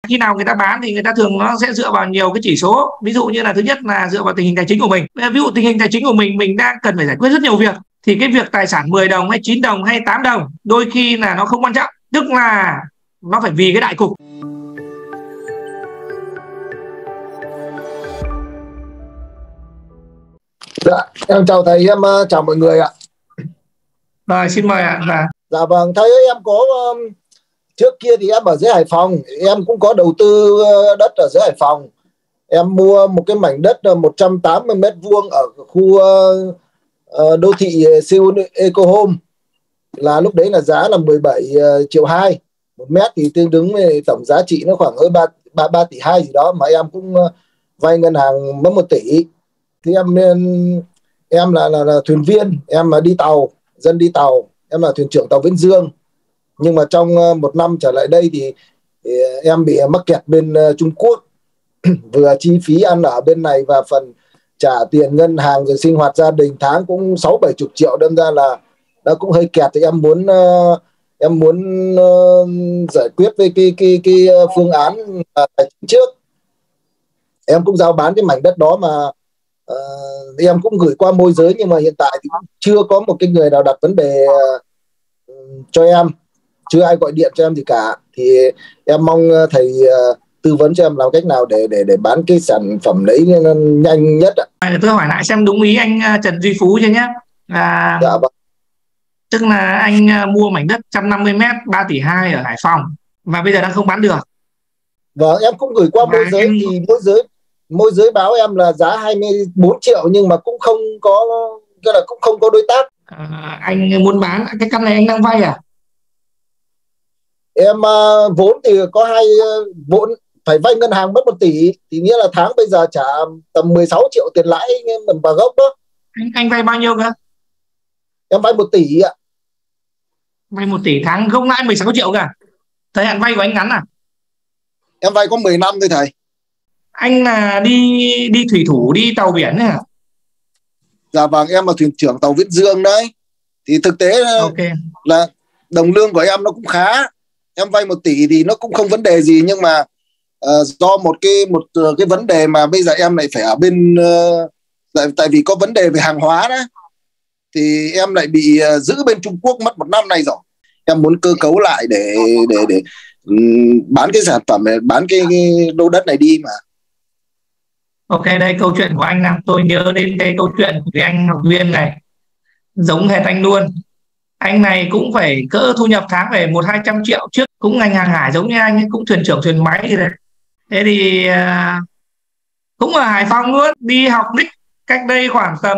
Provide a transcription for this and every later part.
khi nào người ta bán thì người ta thường nó sẽ dựa vào nhiều cái chỉ số. Ví dụ như là thứ nhất là dựa vào tình hình tài chính của mình. Ví dụ tình hình tài chính của mình đang cần phải giải quyết rất nhiều việc, thì cái việc tài sản 10 đồng hay 9 đồng hay 8 đồng đôi khi là nó không quan trọng, tức là nó phải vì cái đại cục. Dạ, em chào thầy, em chào mọi người ạ. Rồi, xin mời ạ. Dạ vâng, thầy ơi, em có trước kia thì em ở dưới Hải Phòng, em cũng có đầu tư đất ở dưới Hải Phòng. Em mua một cái mảnh đất 180 m² ở khu đô thị Seoul Eco Home, là lúc đấy là giá là 17,2 triệu một mét, thì tương ứng với tổng giá trị nó khoảng hơn 3 tỷ 2 gì đó, mà em cũng vay ngân hàng mất 1 tỷ. Thì em là thuyền viên, em mà đi tàu, dân đi tàu, em là thuyền trưởng tàu Viễn Dương. Nhưng mà trong 1 năm trở lại đây thì em bị mắc kẹt bên Trung Quốc. Vừa chi phí ăn ở bên này và phần trả tiền ngân hàng rồi sinh hoạt gia đình tháng cũng 60-70 triệu, đâm ra là nó cũng hơi kẹt. Thì em muốn giải quyết với cái phương án tài chính trước. Em cũng giao bán cái mảnh đất đó, mà em cũng gửi qua môi giới, nhưng mà hiện tại thì chưa có một cái người nào đặt vấn đề cho em, chưa ai gọi điện cho em gì cả. Thì em mong thầy tư vấn cho em làm cách nào để bán cái sản phẩm đấy nhanh nhất ạ. Tôi hỏi lại xem đúng ý anh Trần Duy Phú chưa nhé. Dạ vâng. Tức là anh mua mảnh đất 150 m 3 tỷ 2 ở Hải Phòng và bây giờ đang không bán được. Vâng, em cũng gửi qua môi giới thì môi giới báo em là giá 24 triệu, nhưng mà cũng không có, tức là cũng không có đối tác. Anh muốn bán cái căn này anh đang vay à? Em vốn thì có vốn phải vay ngân hàng mất 1 tỷ, thì nghĩa là tháng bây giờ trả tầm 16 triệu tiền lãi và gốc đó. Anh vay bao nhiêu cơ? Em vay 1 tỷ ạ. Vay 1 tỷ, tháng gốc lãi 16 triệu cả. Thời hạn vay của anh ngắn à? Em vay có 10 năm thôi thầy. Anh là đi thủy thủ, đi tàu biển đấy hả? Dạ vâng, em là thuyền trưởng tàu Viễn Dương đấy. Thì thực tế là đồng lương của em nó cũng khá. Em vay 1 tỷ thì nó cũng không vấn đề gì, nhưng mà do một cái vấn đề mà bây giờ em lại phải ở bên tại vì có vấn đề về hàng hóa đó, thì em lại bị giữ bên Trung Quốc mất 1 năm nay rồi. Em muốn cơ cấu lại để bán cái sản phẩm này, bán cái lô đất này đi mà. Ok, đây câu chuyện của anh làm tôi nhớ đến cái câu chuyện của cái anh học viên này, giống hệt anh luôn. Anh này cũng phải cỡ thu nhập tháng phải 100-200 triệu, trước cũng ngành hàng hải giống như anh ấy, cũng thuyền trưởng thuyền máy gì đấy. Thế thì cũng ở Hải Phòng luôn, đi học đích cách đây khoảng tầm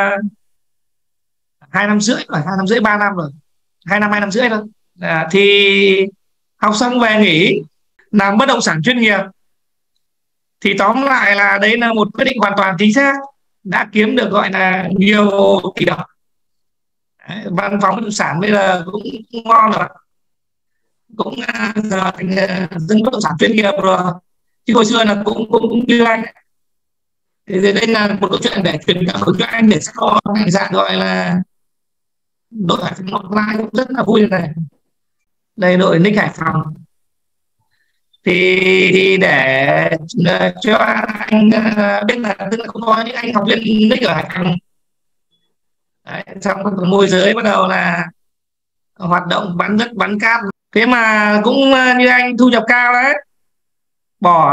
2 năm rưỡi, 2 năm rưỡi 3 năm rồi, 2 năm rưỡi thôi. Thì học xong về nghỉ làm bất động sản chuyên nghiệp. Thì tóm lại là đấy là một quyết định hoàn toàn chính xác, đã kiếm được gọi là nhiều tỷ đồng. Văn phòng bất động sản bây giờ cũng ngon rồi, cũng giờ thành dân bất động sản chuyên nghiệp rồi, chứ hồi xưa là cũng như anh. Thì đây là một câu chuyện để truyền cảm hứng cho anh, để sau này dạng gọi là đội Hải Phòng online cũng rất là vui này. Đây đội Nick Hải Phòng. Thì để cho anh biết là tức là cũng có những anh học viên Nick ở Hải Phòng. Đấy, xong môi giới bắt đầu là hoạt động bán đất bán cát. Thế mà cũng như anh thu nhập cao đấy, bỏ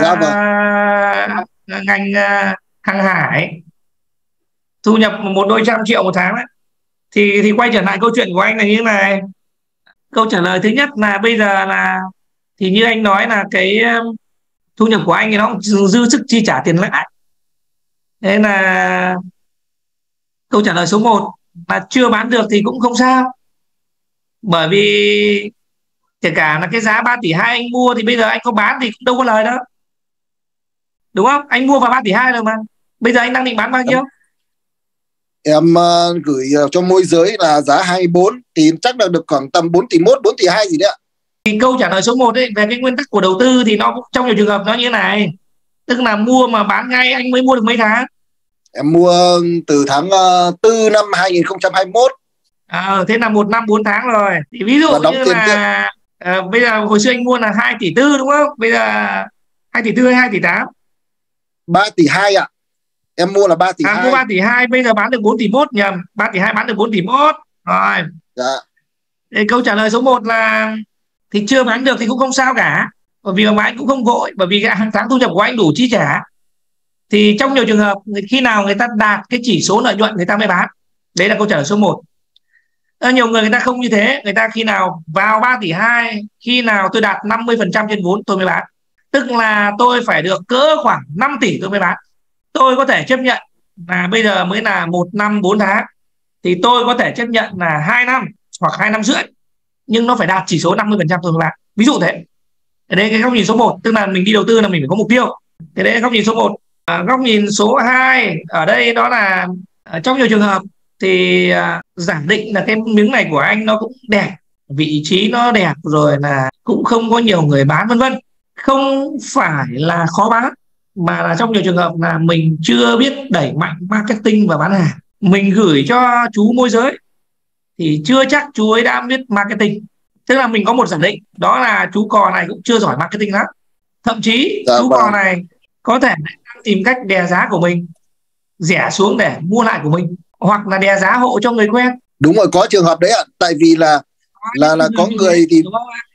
ngành hàng hải, thu nhập 100-200 triệu một tháng đấy. Thì quay trở lại câu chuyện của anh là như thế này. Câu trả lời thứ nhất là bây giờ là thì như anh nói là cái thu nhập của anh thì nó cũng dư sức chi trả tiền lãi. Thế là câu trả lời số 1 là chưa bán được thì cũng không sao, bởi vì kể cả là cái giá 3 tỷ 2 anh mua thì bây giờ anh có bán thì cũng đâu có lời đâu, đúng không? Anh mua vào 3 tỷ 2 rồi mà, bây giờ anh đang định bán bao nhiêu? Em gửi cho môi giới là giá 24 thì chắc là được khoảng tầm 4 tỷ 1, 4 tỷ 2 gì đấy ạ. Thì câu trả lời số 1 ấy, về cái nguyên tắc của đầu tư thì nó cũng trong nhiều trường hợp nó như thế này, tức là mua mà bán ngay. Anh mới mua được mấy tháng? Em mua từ tháng 4 năm 2021. Thế là 1 năm 4 tháng rồi. Thì ví dụ như là Bây giờ hồi xưa anh mua là 2,4 tỷ đúng không? Bây giờ 2,4 tỷ hay 2,8 tỷ? 3,2 tỷ ạ. Em mua là 3,2 tỷ. Mua 3,2 tỷ, bây giờ bán được 4,1 tỷ, nhầm, 3,2 tỷ bán được 4,1 tỷ rồi. Dạ. Thì câu trả lời số 1 là thì chưa bán được thì cũng không sao cả, bởi vì mà anh cũng không vội, bởi vì hàng tháng thu nhập của anh đủ chi trả. Thì trong nhiều trường hợp khi nào người ta đạt cái chỉ số lợi nhuận người ta mới bán. Đấy là câu trả lời số 1. Nhiều người ta không như thế, người ta khi nào vào 3,2 tỷ, khi nào tôi đạt 50% trên vốn tôi mới bán. Tức là tôi phải được cỡ khoảng 5 tỷ tôi mới bán. Tôi có thể chấp nhận là bây giờ mới là 1 năm 4 tháng, thì tôi có thể chấp nhận là 2 năm hoặc 2 năm rưỡi, nhưng nó phải đạt chỉ số 50% tôi mới bán. Ví dụ thế. Đấy cái góc nhìn số 1, tức là mình đi đầu tư là mình phải có mục tiêu. Thế đấy là góc nhìn số 1. Góc nhìn số 2 ở đây đó là trong nhiều trường hợp thì giả định là cái miếng này của anh nó cũng đẹp, vị trí nó đẹp rồi, là cũng không có nhiều người bán vân vân. Không phải là khó bán, mà là trong nhiều trường hợp là mình chưa biết đẩy mạnh marketing và bán hàng. Mình gửi cho chú môi giới thì chưa chắc chú ấy đã biết marketing. Tức là mình có một giả định đó là chú cò này cũng chưa giỏi marketing lắm. Thậm chí chú cò này có thể đang tìm cách đè giá của mình rẻ xuống để mua lại của mình, hoặc là đè giá hộ cho người quen. Đúng rồi, có trường hợp đấy ạ. Tại vì là có người thì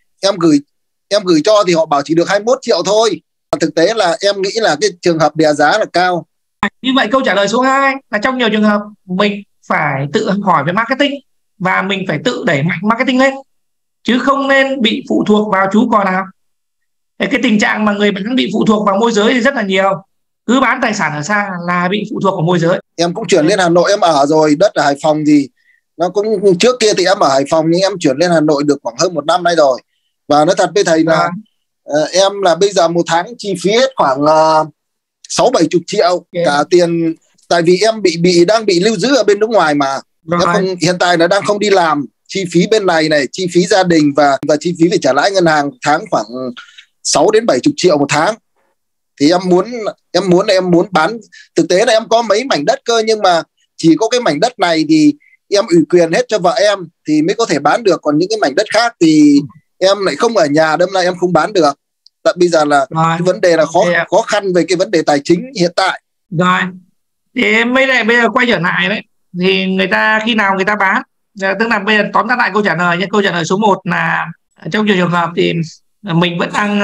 em gửi cho thì họ bảo chỉ được 21 triệu thôi. Thực tế là em nghĩ là cái trường hợp đè giá là cao. Như vậy câu trả lời số 2 là trong nhiều trường hợp mình phải tự hỏi về marketing và mình phải tự đẩy mạnh marketing lên, chứ không nên bị phụ thuộc vào chú cò nào. Cái tình trạng mà người bán bị phụ thuộc vào môi giới thì rất là nhiều. Cứ bán tài sản ở xa là bị phụ thuộc vào môi giới. Em cũng chuyển lên Hà Nội em ở rồi. Đất ở Hải Phòng thì nó cũng, trước kia thì em ở Hải Phòng nhưng em chuyển lên Hà Nội được khoảng hơn 1 năm nay rồi. Và nói thật với thầy là em là bây giờ một tháng chi phí hết khoảng 60-70 triệu cả tiền. Tại vì em đang bị lưu giữ ở bên nước ngoài mà em không, hiện tại là đang không đi làm. Chi phí bên này chi phí gia đình và chi phí phải trả lãi ngân hàng tháng khoảng 60-70 triệu một tháng. Thì em muốn bán. Thực tế là em có mấy mảnh đất cơ, nhưng mà chỉ có cái mảnh đất này thì em ủy quyền hết cho vợ em thì mới có thể bán được, còn những cái mảnh đất khác thì em lại không ở nhà, đâm ra em không bán được. Tại bây giờ là cái vấn đề là khó khăn về cái vấn đề tài chính hiện tại. Rồi thì bây giờ quay trở lại đấy, thì người ta khi nào người ta bán, tức là bây giờ tóm tắt lại câu trả lời nhé. Câu trả lời số 1 là trong nhiều trường hợp thì mình vẫn đang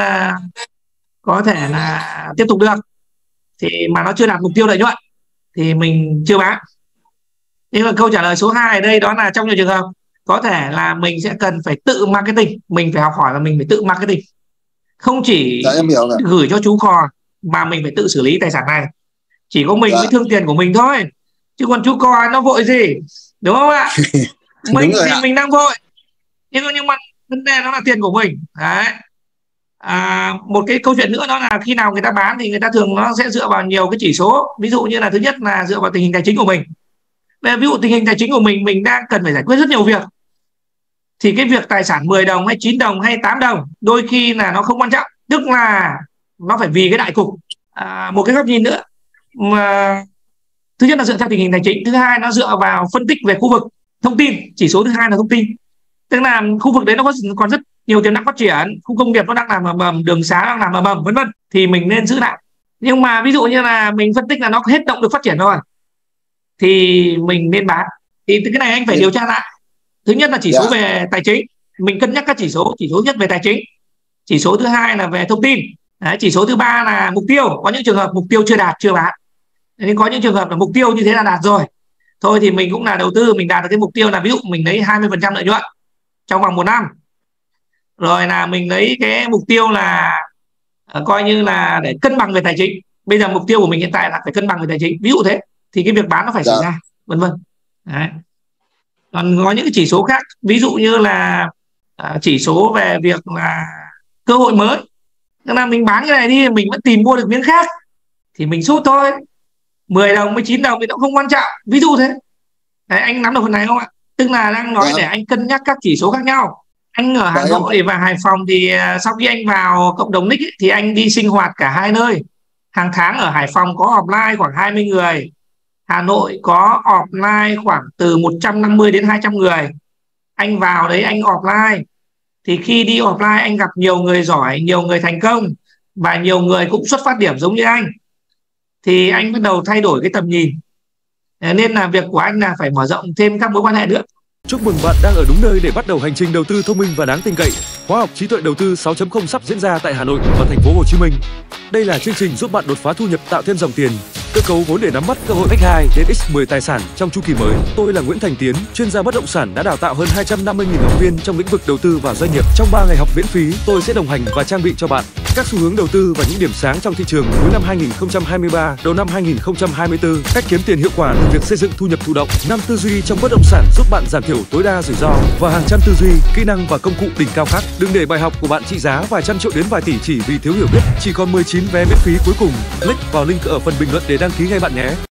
có thể là tiếp tục được, thì mà nó chưa đạt mục tiêu lợi nhuận thì mình chưa bán. Nhưng mà câu trả lời số 2 ở đây đó là trong nhiều trường hợp có thể là mình sẽ cần phải tự marketing, mình phải học hỏi và mình phải tự marketing, không chỉ gửi cho chú cò mà mình phải tự xử lý tài sản này. Chỉ có mình mới thương tiền của mình thôi, chứ còn chú cò nó vội gì, đúng không ạ? Mình thì mình đang vội, nhưng mà vấn đề nó là tiền của mình đấy. Một cái câu chuyện nữa đó là khi nào người ta bán thì người ta thường nó sẽ dựa vào nhiều cái chỉ số. Ví dụ như là thứ nhất là dựa vào tình hình tài chính của mình. Ví dụ tình hình tài chính của mình đang cần phải giải quyết rất nhiều việc, thì cái việc tài sản 10 đồng hay 9 đồng hay 8 đồng đôi khi là nó không quan trọng, tức là nó phải vì cái đại cục. Một cái góc nhìn nữa mà thứ nhất là dựa theo tình hình tài chính, thứ hai nó dựa vào phân tích về khu vực thông tin. Chỉ số thứ hai là thông tin, tức là khu vực đấy nó còn rất nhiều tiềm năng phát triển, khu công nghiệp nó đang làm ầm ầm, đường xá đang làm ầm ầm vân vân, thì mình nên giữ lại. Nhưng mà ví dụ như là mình phân tích là nó hết động lực phát triển rồi thì mình nên bán. Thì cái này anh phải điều tra lại. Thứ nhất là chỉ số về tài chính, mình cân nhắc các chỉ số nhất về tài chính, chỉ số thứ hai là về thông tin. Đấy, chỉ số thứ ba là mục tiêu. Có những trường hợp mục tiêu chưa đạt chưa bán, nhưng có những trường hợp là mục tiêu như thế là đạt rồi, thôi thì mình cũng là đầu tư, mình đạt được cái mục tiêu là ví dụ mình lấy 20% lợi nhuận trong vòng 1 năm, rồi là mình lấy cái mục tiêu là coi như là để cân bằng về tài chính. Bây giờ mục tiêu của mình hiện tại là phải cân bằng về tài chính, ví dụ thế, thì cái việc bán nó phải xảy ra, vân vân. Còn có những cái chỉ số khác, ví dụ như là chỉ số về việc là cơ hội mới, tức là mình bán cái này đi mình vẫn tìm mua được miếng khác thì mình sút thôi, 10 đồng 19 đồng thì nó không quan trọng, ví dụ thế. Đấy, anh nắm được phần này không ạ? Tức là đang nói để anh cân nhắc các chỉ số khác nhau. Anh ở Hà Nội và Hải Phòng thì sau khi anh vào cộng đồng nick thì anh đi sinh hoạt cả hai nơi. Hàng tháng ở Hải Phòng có offline khoảng 20 người, Hà Nội có offline khoảng từ 150 đến 200 người. Anh vào đấy anh offline, thì khi đi offline anh gặp nhiều người giỏi, nhiều người thành công và nhiều người cũng xuất phát điểm giống như anh, thì anh bắt đầu thay đổi cái tầm nhìn. Nên là việc của anh là phải mở rộng thêm các mối quan hệ nữa. Chúc mừng bạn đang ở đúng nơi để bắt đầu hành trình đầu tư thông minh và đáng tin cậy. Khóa học trí tuệ đầu tư 6.0 sắp diễn ra tại Hà Nội và thành phố Hồ Chí Minh. Đây là chương trình giúp bạn đột phá thu nhập, tạo thêm dòng tiền, cơ cấu vốn để nắm bắt cơ hội x2 đến x10 tài sản trong chu kỳ mới. Tôi là Nguyễn Thành Tiến, chuyên gia bất động sản đã đào tạo hơn 250.000 học viên trong lĩnh vực đầu tư và doanh nghiệp. Trong 3 ngày học miễn phí, tôi sẽ đồng hành và trang bị cho bạn các xu hướng đầu tư và những điểm sáng trong thị trường cuối năm 2023, đầu năm 2024, cách kiếm tiền hiệu quả từ việc xây dựng thu nhập thụ động, 5 tư duy trong bất động sản giúp bạn giảm thiểu tối đa rủi ro và hàng trăm tư duy, kỹ năng và công cụ đỉnh cao khác. Đừng để bài học của bạn trị giá vài trăm triệu đến vài tỷ chỉ vì thiếu hiểu biết. Chỉ còn 19 vé miễn phí cuối cùng. Click vào link ở phần bình luận để đăng ký ngay bạn nhé.